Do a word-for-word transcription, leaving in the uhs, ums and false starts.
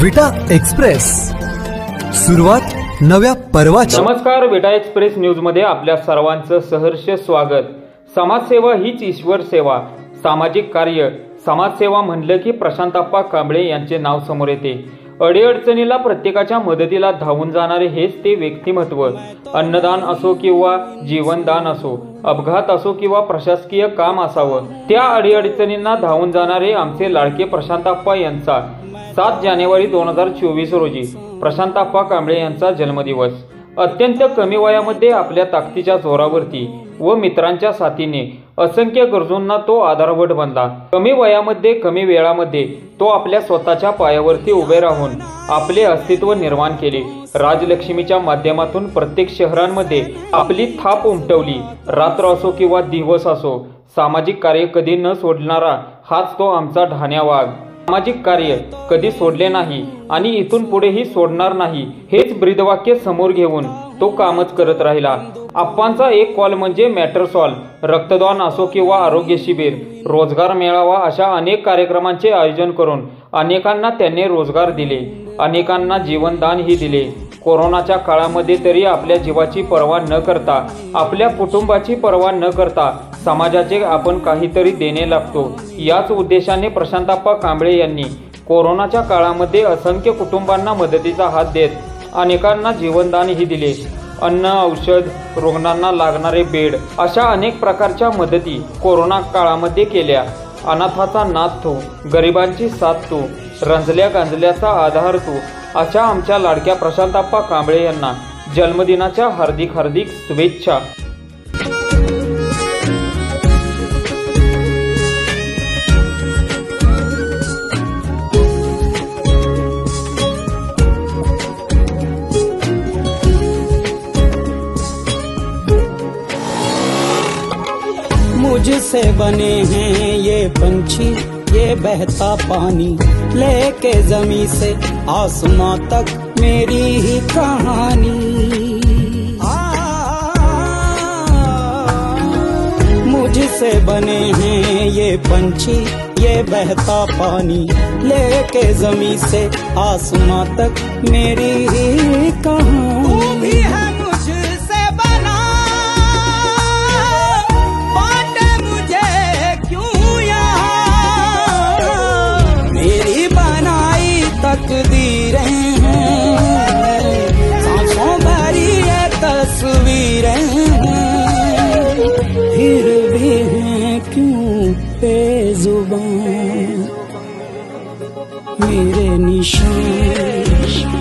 विटा एक्सप्रेस, सुरुवात नव्या पर्वाची। नमस्कार, विटा एक्सप्रेस न्यूज मध्ये आपल्या सर्वांचं सहर्ष स्वागत। समाजसेवा हीच ईश्वर सेवा। सामाजिक कार्य, समाजसेवा म्हणलं की प्रशांतप्पा कांबळे यांचे नाव समोर येते। अडीअडचणीला प्रत्येकाच्या मदतीला धावून जाणारे हेच ते व्यक्तिमत्व। अन्नदान असो किंवा जीवनदान असो, अपघात असो किंवा प्रशासकीय काम असावं, त्या अडीअडचणींना धावून जाणारे आमचे लाडके प्रशांतप्पा यांचा सात जानेवारी दोन हजार चोवीस रोजी प्रशांतप्पा कांबळे यांचा जन्मदिवस। अत्यंत कमी वयामध्ये आपल्या ताकदीच्या जोरावरती व मित्रांच्या साथीने असंख्य गरजूंना तो आधारवड बनला। कमी वयामध्ये कमी वेळामध्ये तो आपल्या स्वतःच्या पायावरती उभे राहून आपले अस्तित्व निर्माण केले। राजलक्ष्मीच्या माध्यमातून प्रत्येक शहरांमध्ये आपली थाप उमटवली। रात्र असो किंवा दिवस असो, सामाजिक कार्य कधी न सोडणारा हाच तो आमचा ढाण्या वाघ। सामाजिक कार्य कधी सोडले नाही आणि इथून पुढेही सोडणार नाही, हेच ब्रीदवाक्य समोर घेऊन तो कामच करत राहिला। आप्पांचा एक कॉल म्हणजे मॅटर सॉल्व। रक्तदान असो किंवा आरोग्य शिबिर, रोजगार मेळावा अशा अनेक कार्यक्रमांचे आयोजन करून अनेकांना त्यांनी रोजगार दिले, अनेकांना जीवनदानही दिले। कोरोनाच्या काळामध्ये तरी आपल्या जीवाची पर्वा न करता, आपल्या कुटुंबाची पर्वा न करता समाजाचे आपण काहीतरी देणे लागतो, याच उद्देशाने प्रशांतप्पा कांबळे यांनी कोरोनाच्या काळामध्ये असंख्य कुटुंबांना मदतीचा हात देत अनेकांना जीवनदानही दिले। अन्न, औषध, रुग्णांना लागणारे बेड अशा अनेक प्रकारच्या मदती कोरोना काळामध्ये केल्या। अनाथाचा नाथ तो, गरिबांची साथ तो, रंजल्या गांजल्याचा आधार तो, अशा आमच्या लाडक्या प्रशांतप्पा कांबळे यांना जन्मदिनाच्या हार्दिक हार्दिक शुभेच्छा। मुझसे बने हैं ये पंछी, ये बहता पानी, लेके जमी से आसमां तक मेरी ही कहानी। मुझसे बने हैं ये पंछी, ये बहता पानी, लेके जमी से आसमां तक मेरी ही कहानी। तू भी है मुझसे बना, बांटे मुझे क्यों यहाँ, मेरी बनाई तकदीरें हैं, सांसों भरी ये तस्वीरें हैं, फिर भी हैं क्यों बेजुबान मेरे निशान।